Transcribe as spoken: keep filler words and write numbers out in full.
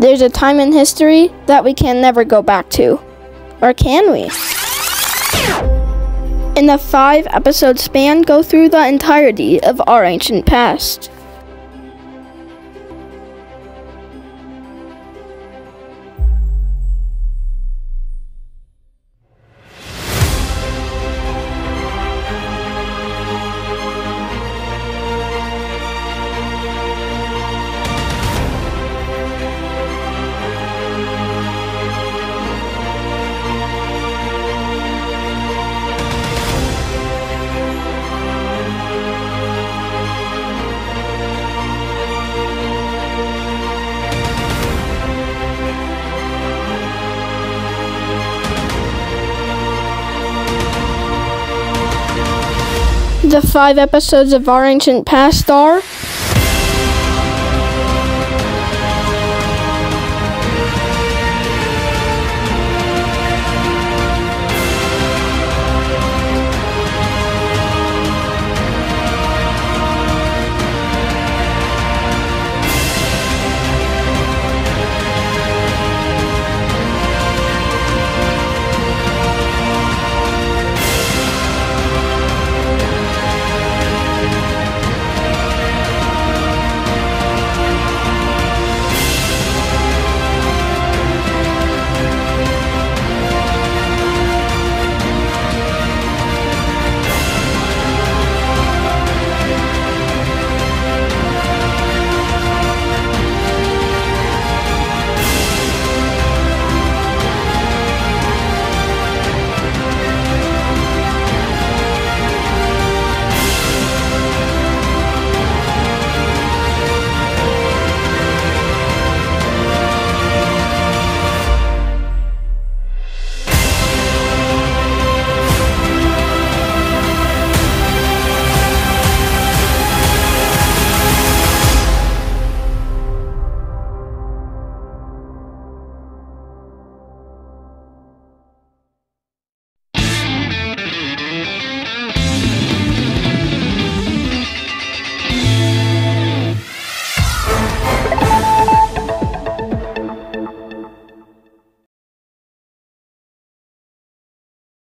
There's a time in history that we can never go back to. Or can we? In the five episode span, go through the entirety of our ancient past. The five episodes of our ancient past are